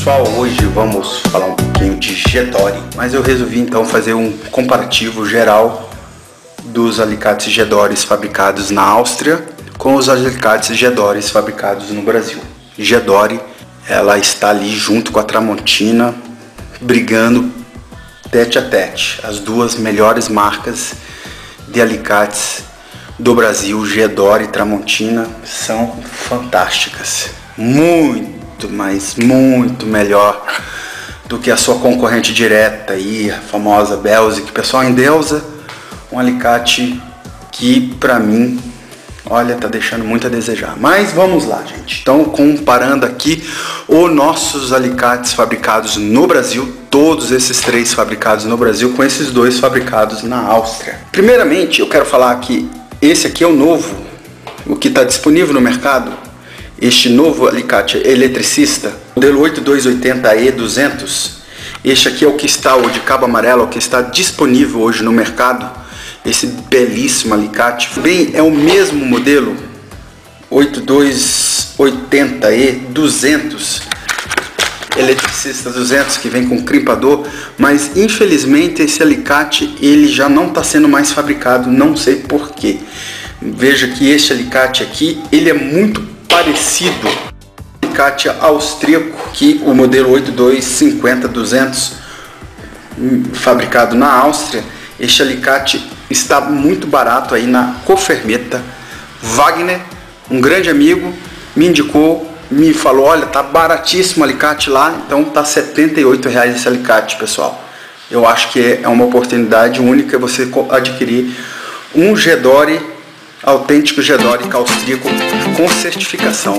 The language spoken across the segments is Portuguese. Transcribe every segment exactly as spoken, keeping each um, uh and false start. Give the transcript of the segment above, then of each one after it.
pessoal, hoje vamos falar um pouquinho de Gedore, mas eu resolvi então fazer um comparativo geral dos alicates Gedores fabricados na Áustria com os alicates Gedores fabricados no Brasil. Gedore, ela está ali junto com a Tramontina, brigando tete a tete, as duas melhores marcas de alicates do Brasil. Gedore e Tramontina são fantásticas, muito mas muito melhor do que a sua concorrente direta aí, a famosa Belzic. Pessoal, endeusa um alicate que pra mim, olha, tá deixando muito a desejar. Mas vamos lá, gente. Então, comparando aqui os nossos alicates fabricados no Brasil, todos esses três fabricados no Brasil com esses dois fabricados na Áustria. Primeiramente, eu quero falar que esse aqui é o novo, o que está disponível no mercado. Este novo alicate eletricista, modelo oito dois oitenta E duzentos, este aqui é o que está, o de cabo amarelo, o que está disponível hoje no mercado, esse belíssimo alicate. Bem, é o mesmo modelo, oito dois oitenta E duzentos, eletricista duzentos, que vem com crimpador, mas infelizmente esse alicate ele já não está sendo mais fabricado, não sei porquê. Veja que este alicate aqui, ele é muito parecido com o alicate austríaco, que o modelo oito dois cinquenta duzentos, fabricado na Áustria. Este alicate está muito barato aí na Cofermeta. Wagner, um grande amigo, me indicou, me falou, olha, tá baratíssimo o alicate lá, então tá setenta e oito reais esse alicate, pessoal. Eu acho que é uma oportunidade única você adquirir um Gedore, autêntico Gedore austríaco com certificação.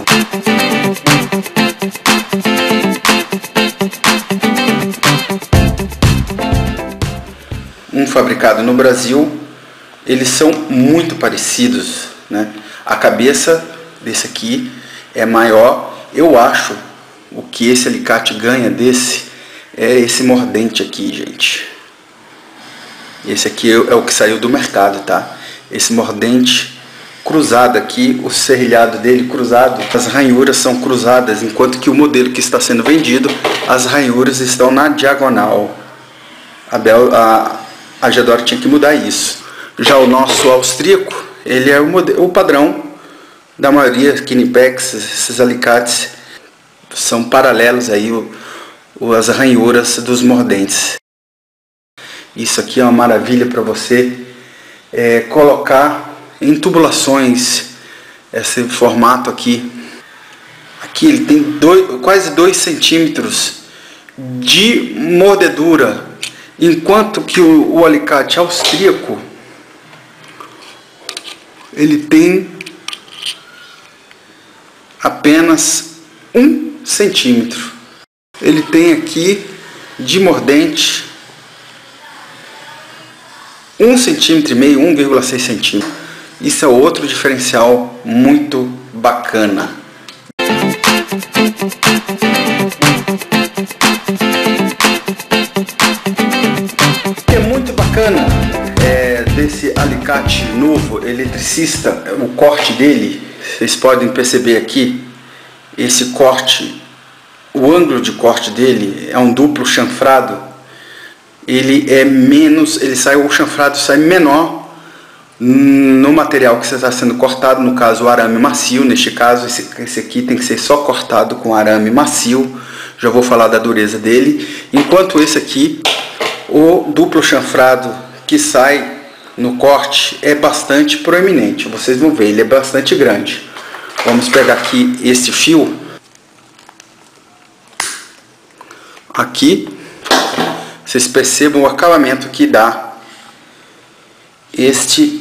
Um fabricado no Brasil, eles são muito parecidos, né? A cabeça desse aqui é maior. Eu acho o que esse alicate ganha desse é esse mordente aqui, gente. Esse aqui é o que saiu do mercado, tá? Esse mordente cruzado aqui, o serrilhado dele cruzado, as ranhuras são cruzadas, enquanto que o modelo que está sendo vendido, as ranhuras estão na diagonal. A, Bel, a, a Gedore tinha que mudar isso. Já o nosso austríaco, ele é o, modelo, o padrão da maioria, Knipex, esses alicates são paralelos aí, o, o, as ranhuras dos mordentes. Isso aqui é uma maravilha para você é, colocar em tubulações, esse formato aqui. Aqui ele tem dois, quase dois centímetros de mordedura, enquanto que o, o alicate austríaco ele tem apenas um centímetro. Ele tem aqui de mordente um centímetro e meio, um vírgula seis centímetros. Isso é outro diferencial muito bacana. O que é muito bacana é, desse alicate novo eletricista, o corte dele, vocês podem perceber aqui, esse corte, o ângulo de corte dele é um duplo chanfrado. Ele é menos, ele sai, o chanfrado sai menor no material que está sendo cortado, no caso o arame macio. Neste caso esse, esse aqui tem que ser só cortado com arame macio, já vou falar da dureza dele. Enquanto esse aqui, o duplo chanfrado que sai no corte é bastante proeminente, vocês vão ver, ele é bastante grande. Vamos pegar aqui esse fio, aqui, vocês percebam o acabamento que dá este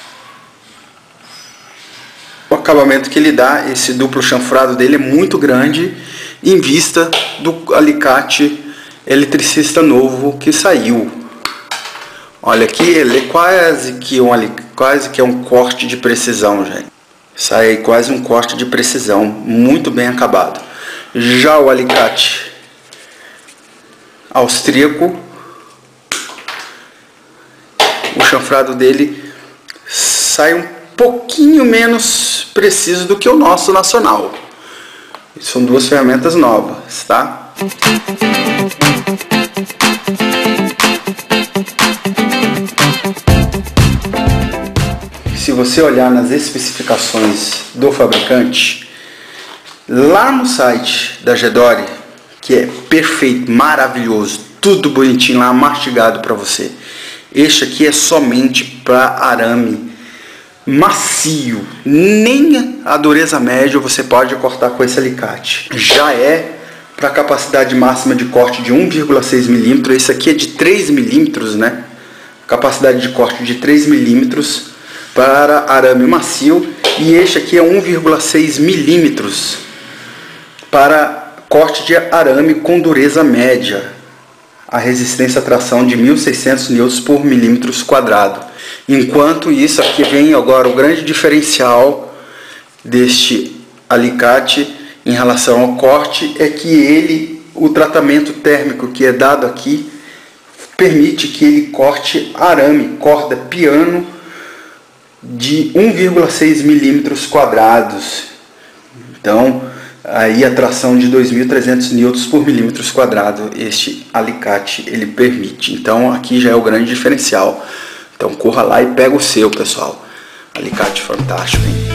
o acabamento que ele dá, esse duplo chanfrado dele é muito grande em vista do alicate eletricista novo que saiu. Olha aqui, ele é quase que um quase que é um corte de precisão, gente. Sai quase um corte de precisão, muito bem acabado. Já o alicate austríaco, o chanfrado dele sai um pouquinho menos preciso do que o nosso nacional. São duas ferramentas novas, tá? Se você olhar nas especificações do fabricante, lá no site da Gedore, que é perfeito, maravilhoso, tudo bonitinho lá, mastigado para você. Este aqui é somente para arame macio, nem a dureza média você pode cortar com esse alicate. Já é para capacidade máxima de corte de um vírgula seis milímetros, esse aqui é de três milímetros, né? Capacidade de corte de três milímetros para arame macio, e este aqui é um vírgula seis milímetros para corte de arame com dureza média. A resistência à tração de mil e seiscentos newtons por milímetros quadrado. Enquanto isso, aqui vem agora o grande diferencial deste alicate em relação ao corte, é que ele, o tratamento térmico que é dado aqui, permite que ele corte arame, corda, piano, de um vírgula seis milímetros quadrados. Então, aí a tração de dois mil e trezentos newtons por milímetros quadrado, este alicate ele permite. Então, aqui já é o grande diferencial. Então, corra lá e pega o seu, pessoal. Alicate fantástico, hein?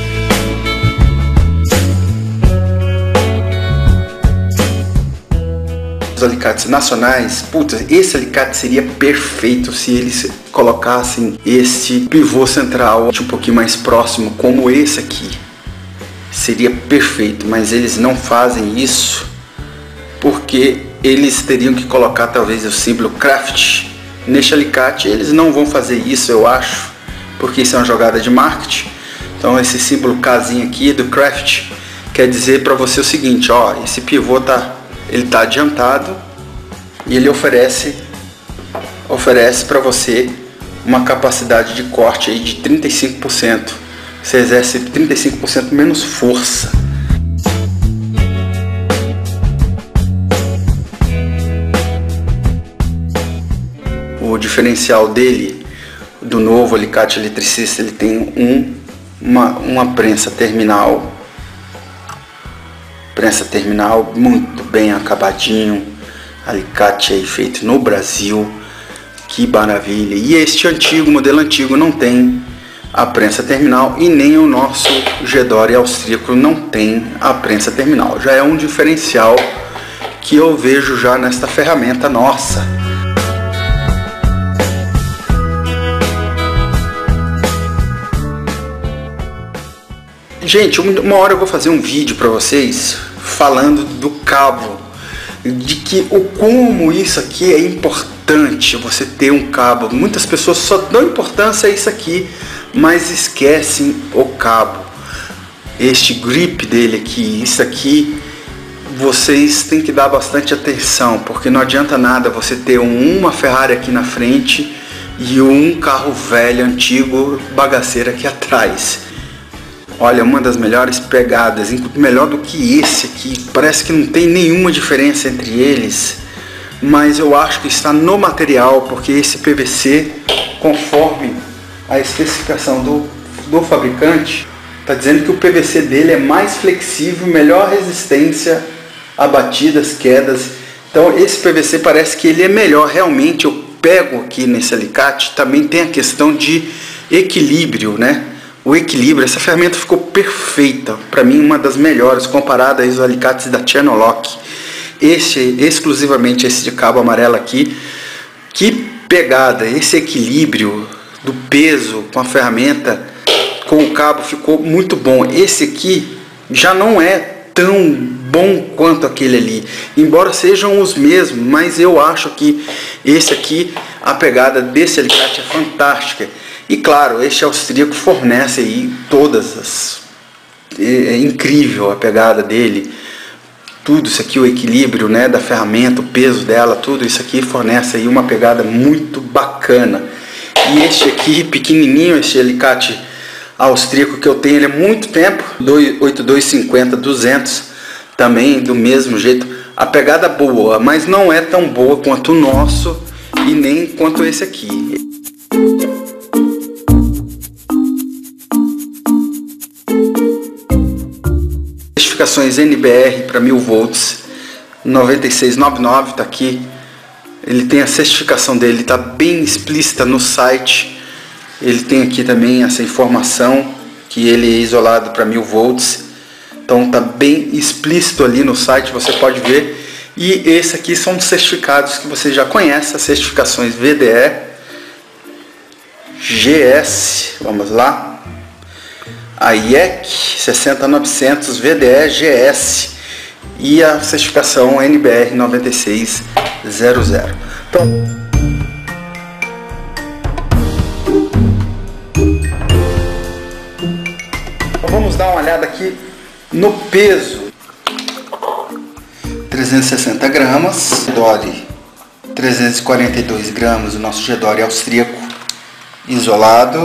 Os alicates nacionais, putz, esse alicate seria perfeito se eles colocassem esse pivô central um pouquinho mais próximo, como esse aqui. Seria perfeito, mas eles não fazem isso porque eles teriam que colocar talvez o símbolo Craft neste alicate. Eles não vão fazer isso, eu acho, porque isso é uma jogada de marketing. Então esse símbolo Kzinho aqui do Craft quer dizer para você o seguinte, ó, esse pivô tá, ele tá adiantado e ele oferece oferece para você uma capacidade de corte aí de trinta e cinco por cento. Você exerce trinta e cinco por cento menos força. O diferencial dele, do novo alicate eletricista, ele tem um, uma, uma prensa terminal. Prensa terminal muito bem acabadinho. Alicate aí feito no Brasil. Que maravilha. E este antigo, modelo antigo, não tem a prensa terminal, e nem o nosso Gedore austríaco não tem a prensa terminal. Já é um diferencial que eu vejo já nesta ferramenta nossa. Gente, uma hora eu vou fazer um vídeo para vocês falando do cabo, de que o como isso aqui é importante, você ter um cabo. Muitas pessoas só dão importância a isso aqui, mas esquecem o cabo. Este grip dele aqui, isso aqui, vocês têm que dar bastante atenção, porque não adianta nada você ter uma Ferrari aqui na frente e um carro velho, antigo, bagaceiro aqui atrás. Olha, uma das melhores pegadas, melhor do que esse aqui, parece que não tem nenhuma diferença entre eles, mas eu acho que está no material, porque esse P V C, conforme a especificação do, do fabricante, está dizendo que o P V C dele é mais flexível, melhor resistência a batidas, quedas. Então esse P V C parece que ele é melhor. Realmente eu pego aqui nesse alicate, também tem a questão de equilíbrio, né? O equilíbrio, essa ferramenta ficou perfeita, para mim uma das melhores, comparada aos alicates da Chernolok. Este, exclusivamente esse de cabo amarelo aqui, que pegada, esse equilíbrio do peso com a ferramenta, com o cabo, ficou muito bom. Esse aqui já não é tão bom quanto aquele ali, embora sejam os mesmos, mas eu acho que esse aqui, a pegada desse alicate é fantástica. E claro, este austríaco fornece aí todas as... é, é incrível a pegada dele. Tudo isso aqui, o equilíbrio, né, da ferramenta, o peso dela, tudo isso aqui fornece aí uma pegada muito bacana. E este aqui, pequenininho, este alicate austríaco que eu tenho, ele é muito tempo, oito dois cinquenta duzentos, também do mesmo jeito. A pegada boa, mas não é tão boa quanto o nosso e nem quanto esse aqui. Especificações N B R para mil volts, noventa e seis noventa e nove, tá aqui. Ele tem a certificação dele, tá bem explícita no site. Ele tem aqui também essa informação que ele é isolado para mil volts. Então tá bem explícito ali no site, você pode ver. E esse aqui são os certificados que você já conhece, as certificações V D E, G S, vamos lá, a I E C sessenta mil e novecentos, V D E, G S e a certificação N B R nove seis zero zero. Então, vamos dar uma olhada aqui no peso. trezentos e sessenta gramas, Gedore trezentos e quarenta e dois gramas, o nosso Gedore austríaco isolado,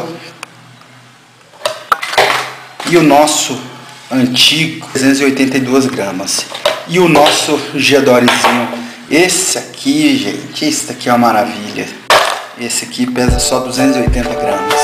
e o nosso antigo trezentos e oitenta e dois gramas, e o nosso Gedorezinho, esse aqui, gente, esse aqui é uma maravilha, esse aqui pesa só duzentos e oitenta gramas.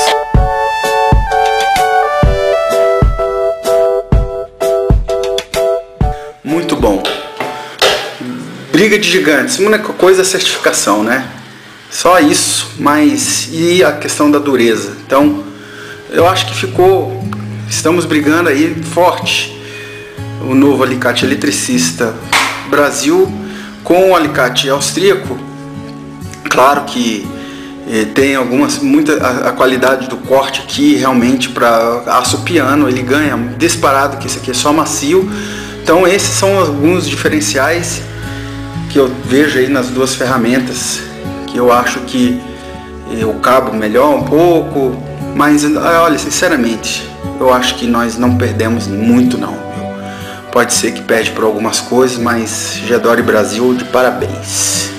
Muito bom. Briga de gigantes, uma única coisa é a certificação, né? Só isso, mas e a questão da dureza. Então, eu acho que ficou, estamos brigando aí forte. O novo alicate eletricista Brasil com o alicate austríaco. Claro que eh, tem algumas, muita a, a qualidade do corte aqui realmente para aço piano, ele ganha disparado, que esse aqui é só macio. Então esses são alguns diferenciais que eu vejo aí nas duas ferramentas, que eu acho que eh, o cabo melhor um pouco, mas olha, sinceramente, eu acho que nós não perdemos muito não, viu? Pode ser que perde por algumas coisas, mas Gedore Brasil de parabéns.